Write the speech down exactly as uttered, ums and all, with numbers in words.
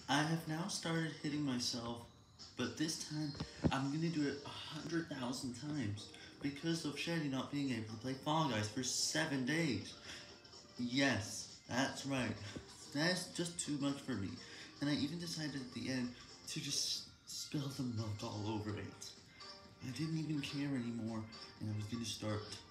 I have now started hitting myself, but this time I'm gonna do it a hundred thousand times because of Shady not being able to play Fall Guys for seven days. Yes, that's right. That's just too much for me. And I even decided at the end to just spill the milk all over it. I didn't even care anymore, and I was gonna start